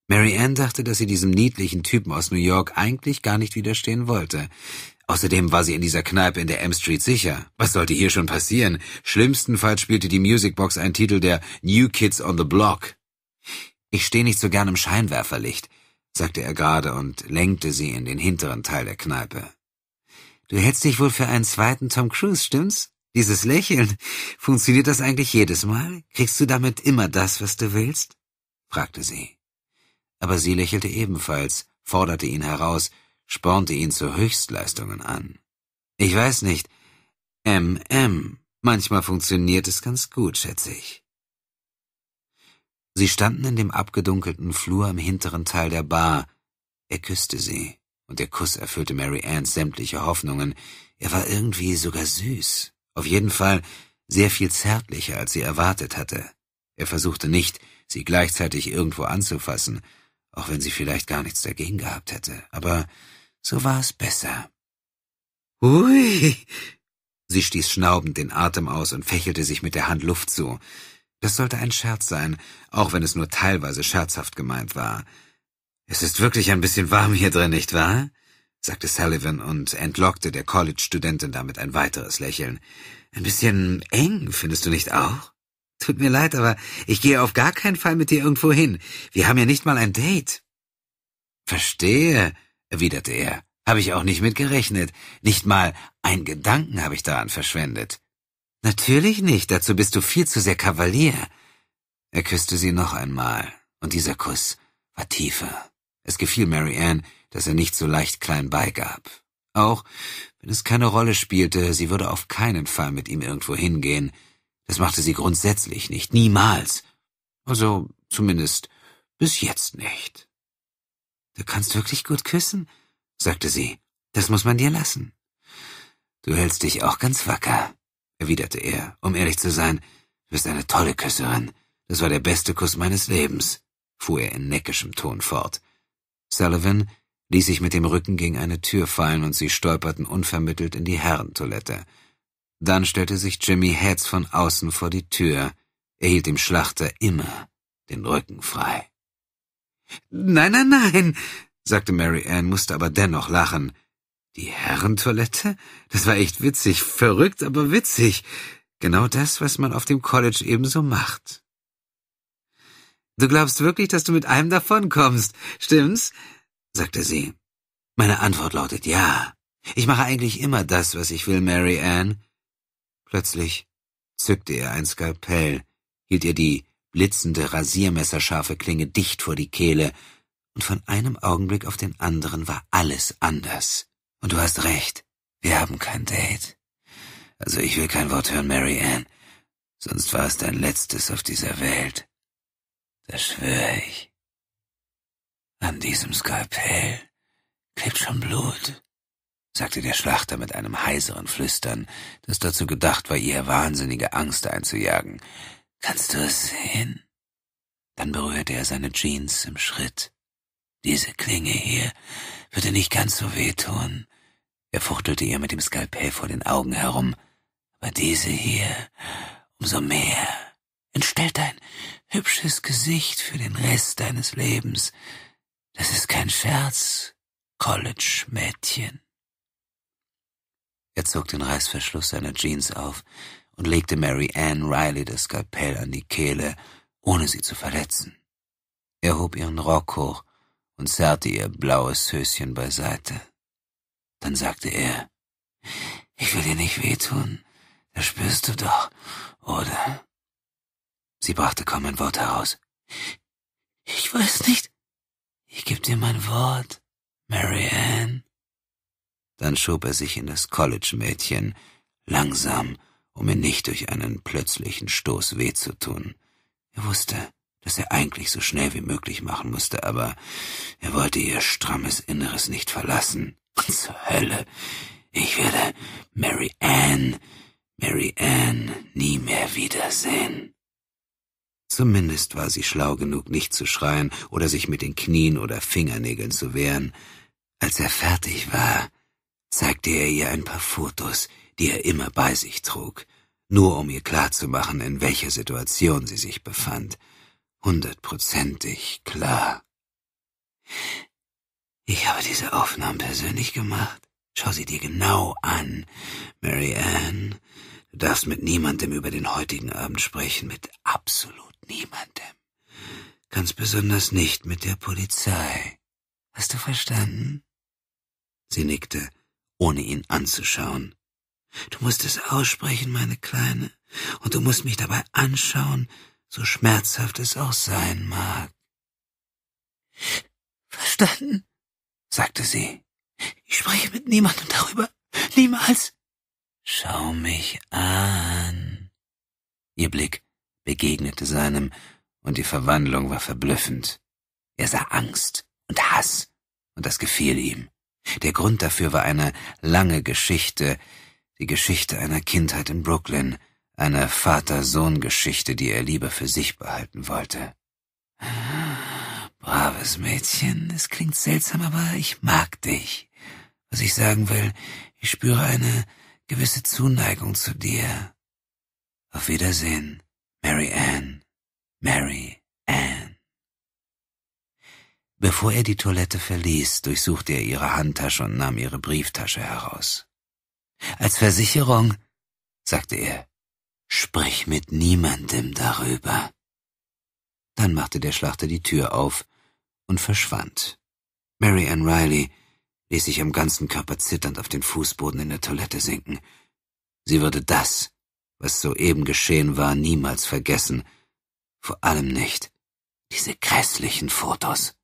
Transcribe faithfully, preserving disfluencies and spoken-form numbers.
Mary Ann dachte, dass sie diesem niedlichen Typen aus New York eigentlich gar nicht widerstehen wollte. Außerdem war sie in dieser Kneipe in der M Street sicher. Was sollte hier schon passieren? Schlimmstenfalls spielte die Musicbox einen Titel der New Kids on the Block. »Ich stehe nicht so gern im Scheinwerferlicht«, sagte er gerade und lenkte sie in den hinteren Teil der Kneipe. »Du hältst dich wohl für einen zweiten Tom Cruise, stimmt's? Dieses Lächeln, funktioniert das eigentlich jedes Mal? Kriegst du damit immer das, was du willst?« fragte sie. Aber sie lächelte ebenfalls, forderte ihn heraus, spornte ihn zu Höchstleistungen an. »Ich weiß nicht. M M. Manchmal funktioniert es ganz gut, schätze ich.« Sie standen in dem abgedunkelten Flur im hinteren Teil der Bar. Er küsste sie, und der Kuss erfüllte Mary Anns sämtliche Hoffnungen. Er war irgendwie sogar süß. Auf jeden Fall sehr viel zärtlicher, als sie erwartet hatte. Er versuchte nicht, sie gleichzeitig irgendwo anzufassen, auch wenn sie vielleicht gar nichts dagegen gehabt hätte. Aber so war es besser. »Hui!« Sie stieß schnaubend den Atem aus und fächelte sich mit der Hand Luft zu. Das sollte ein Scherz sein, auch wenn es nur teilweise scherzhaft gemeint war. »Es ist wirklich ein bisschen warm hier drin, nicht wahr?« sagte Sullivan und entlockte der College-Studentin damit ein weiteres Lächeln. »Ein bisschen eng, findest du nicht auch? Tut mir leid, aber ich gehe auf gar keinen Fall mit dir irgendwo hin. Wir haben ja nicht mal ein Date.« »Verstehe«, erwiderte er. »Habe ich auch nicht mit gerechnet. Nicht mal einen Gedanken habe ich daran verschwendet.« »Natürlich nicht, dazu bist du viel zu sehr Kavalier.« Er küsste sie noch einmal, und dieser Kuss war tiefer. Es gefiel Mary Ann, dass er nicht so leicht klein beigab. Auch wenn es keine Rolle spielte, sie würde auf keinen Fall mit ihm irgendwo hingehen. Das machte sie grundsätzlich nicht, niemals. Also zumindest bis jetzt nicht. »Du kannst wirklich gut küssen«, sagte sie. »Das muss man dir lassen.« »Du hältst dich auch ganz wacker«, erwiderte er. »Um ehrlich zu sein, du bist eine tolle Küsserin. Das war der beste Kuss meines Lebens«, fuhr er in neckischem Ton fort. Sullivan ließ sich mit dem Rücken gegen eine Tür fallen und sie stolperten unvermittelt in die Herrentoilette. Dann stellte sich Jimmy Heads von außen vor die Tür. Er hielt dem Schlachter immer den Rücken frei. »Nein, nein, nein«, sagte Mary Ann, musste aber dennoch lachen. »Die Herrentoilette? Das war echt witzig, verrückt, aber witzig. Genau das, was man auf dem College ebenso macht.« »Du glaubst wirklich, dass du mit einem davonkommst, stimmt's?« sagte sie. »Meine Antwort lautet ja. Ich mache eigentlich immer das, was ich will, Mary Ann.« Plötzlich zückte er ein Skalpell, hielt ihr die blitzende, rasiermesserscharfe Klinge dicht vor die Kehle, und von einem Augenblick auf den anderen war alles anders. »Und du hast recht, wir haben kein Date. Also ich will kein Wort hören, Mary Ann, sonst war es dein letztes auf dieser Welt. Das schwöre ich. An diesem Skalpell klebt schon Blut«, sagte der Schlachter mit einem heiseren Flüstern, das dazu gedacht war, ihr wahnsinnige Angst einzujagen. »Kannst du es sehen?« Dann berührte er seine Jeans im Schritt. »Diese Klinge hier würde nicht ganz so wehtun.« Er fuchtelte ihr mit dem Skalpell vor den Augen herum. »Aber diese hier, umso mehr. Entstellt ein hübsches Gesicht für den Rest deines Lebens. Das ist kein Scherz, College-Mädchen.« Er zog den Reißverschluss seiner Jeans auf und legte Mary Ann Riley das Skalpell an die Kehle, ohne sie zu verletzen. Er hob ihren Rock hoch und zerrte ihr blaues Höschen beiseite. Dann sagte er, »Ich will dir nicht wehtun, das spürst du doch, oder?« Sie brachte kaum ein Wort heraus. »Ich weiß nicht. Ich geb dir mein Wort, Mary Ann.« Dann schob er sich in das College-Mädchen, langsam, um ihr nicht durch einen plötzlichen Stoß weh zu tun. Er wusste, dass er eigentlich so schnell wie möglich machen musste, aber er wollte ihr strammes Inneres nicht verlassen. Und zur Hölle, ich werde Mary Ann, Mary Ann nie mehr wiedersehen. Zumindest war sie schlau genug, nicht zu schreien oder sich mit den Knien oder Fingernägeln zu wehren. Als er fertig war, zeigte er ihr ein paar Fotos, die er immer bei sich trug, nur um ihr klarzumachen, in welcher Situation sie sich befand. Hundertprozentig klar. Ich habe diese Aufnahmen persönlich gemacht. Schau sie dir genau an, Mary Ann. Du darfst mit niemandem über den heutigen Abend sprechen, mit absolut niemandem. Ganz besonders nicht mit der Polizei. Hast du verstanden? Sie nickte, ohne ihn anzuschauen. Du musst es aussprechen, meine Kleine, und du musst mich dabei anschauen, so schmerzhaft es auch sein mag. Verstanden, sagte sie. Ich spreche mit niemandem darüber. Niemals. Schau mich an. Ihr Blick begegnete seinem, und die Verwandlung war verblüffend. Er sah Angst und Hass, und das gefiel ihm. Der Grund dafür war eine lange Geschichte, die Geschichte einer Kindheit in Brooklyn, eine Vater-Sohn-Geschichte, die er lieber für sich behalten wollte. Braves Mädchen, es klingt seltsam, aber ich mag dich. Was ich sagen will, ich spüre eine gewisse Zuneigung zu dir. Auf Wiedersehen, Mary Ann, Mary Ann. Bevor er die Toilette verließ, durchsuchte er ihre Handtasche und nahm ihre Brieftasche heraus. Als Versicherung, sagte er, sprich mit niemandem darüber. Dann machte der Schlachter die Tür auf und verschwand. Mary Ann Riley ließ sich am ganzen Körper zitternd auf den Fußboden in der Toilette sinken. Sie würde das, was soeben geschehen war, niemals vergessen, vor allem nicht diese grässlichen Fotos.